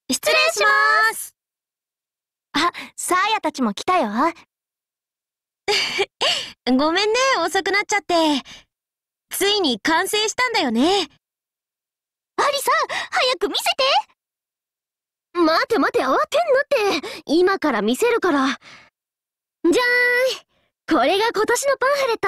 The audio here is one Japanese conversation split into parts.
失礼します。あ、サーヤたちも来たよ。 ごめんね、遅くなっちゃって。ついに完成したんだよね。 アリサ、早く見せて。 待て待て、慌てんなって。今から見せるから。じゃーん。これが今年のパンフレット。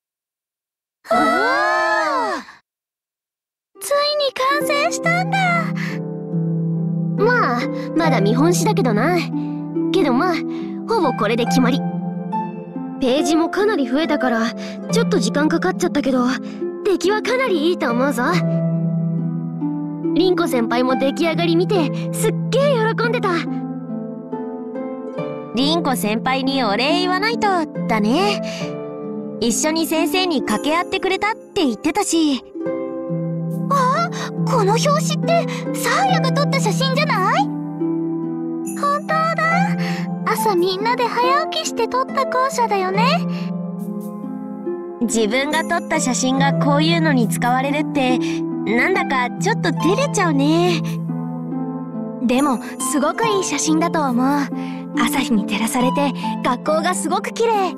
ついに完成したんだ。 まあ、まだ見本紙だけどな。けどまあ、ほぼこれで決まり。ページもかなり増えたから、ちょっと時間かかっちゃったけど、出来はかなりいいと思うぞ。凛子先輩も出来上がり見て、すっげー喜んでた。 凛子先輩にお礼言わないと、だね。一緒に先生に掛け合ってくれたって言ってたし。 あ、この表紙ってサーヤが撮った写真じゃない？本当だ。朝みんなで早起きして撮った校舎だよね。 自分が撮った写真がこういうのに使われるって、なんだかちょっと照れちゃうね。 でもすごくいい写真だと思う。朝日に照らされて学校がすごく綺麗。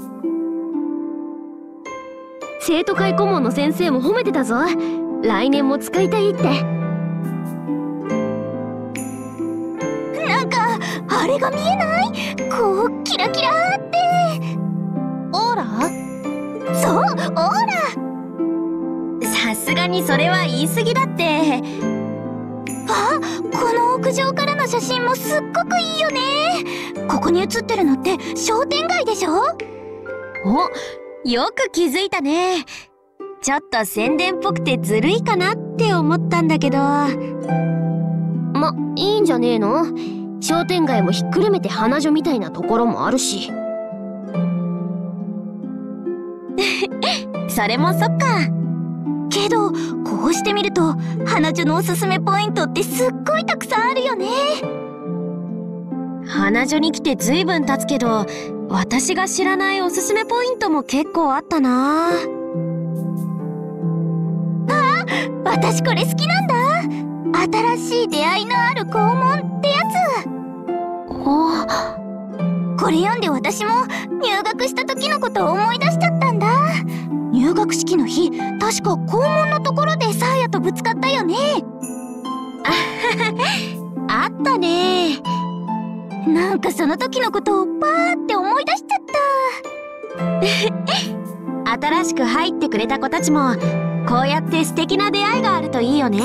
生徒会顧問の先生も褒めてたぞ。来年も使いたいって。 なんかあれが見えない？こうキラキラーって。オーラ？そう、オーラ。 さすがにそれは言い過ぎだって。 あ、この屋上からの写真もすっごくいいよね。ここに写ってるのって商店街でしょ？ お、よく気づいたね。ちょっと宣伝っぽくてずるいかなって思ったんだけど。 ま、いいんじゃねえの？商店街もひっくるめて花女みたいなところもあるし。 それもそっか。 けどこうしてみると花女のおすすめポイントってすっごいたくさんあるよね。 花女に来てずいぶん経つけど、私が知らないおすすめポイントも結構あったな。 あ、私これ好きなんだ。新しい出会いのある校門ってやつ。これ読んで私も入学した時のことを思い出しちゃったんだ。入学式の日、確か校門のところでサーヤとぶつかったよね。 あったね。 なんかその時のことをパーって思い出しちゃった。 新しく入ってくれた子たちもこうやって素敵な出会いがあるといいよね。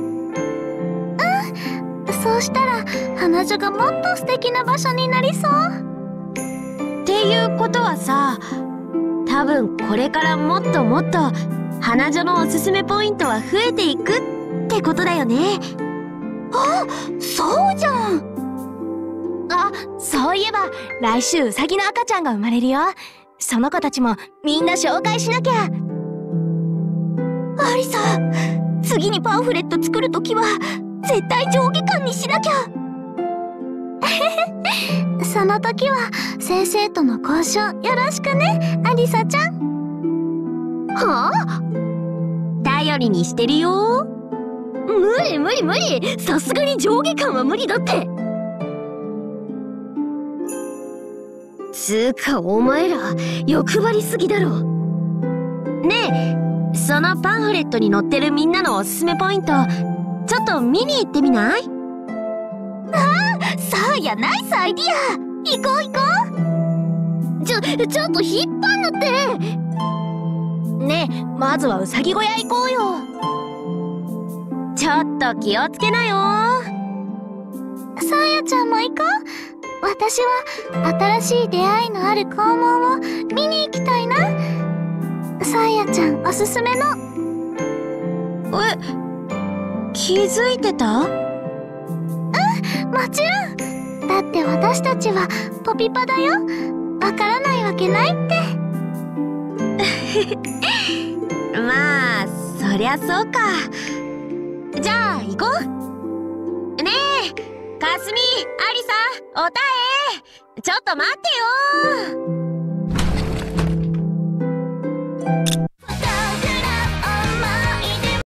そうしたら花女がもっと素敵な場所になりそう。 っていうことはさ、多分これからもっともっと花女のおすすめポイントは増えていくってことだよね。 あ、そうじゃん。あ、そういえば来週ウサギの赤ちゃんが生まれるよ。その子たちもみんな紹介しなきゃ。アリサ、次にパンフレット作るときは絶対上下巻にしなきゃ。その時は先生との交渉よろしくね、アリサちゃん。はあ？ 頼りにしてるよ。 無理無理無理。さすがに上下巻は無理だって。つーかお前ら欲張りすぎだろ。 ねえ、そのパンフレットに載ってるみんなのおすすめポイント、ちょっと見に行ってみない？ サーヤ、ナイスアイディア。行こう行こう。 ちょっと引っ張んなって。 ねえ、まずはウサギ小屋行こうよ。 ちょっと気をつけなよ。 サーヤちゃんも行こう。私は新しい出会いのある校門を見に行きたいな。サーヤちゃんおすすめの。 気づいてた？ もちろん。だって私たちはポピパだよ。わからないわけないって。 まあそりゃそうか。じゃあ行こう。ねえ、かすみ、ありさ、おたえ、ちょっと待ってよ。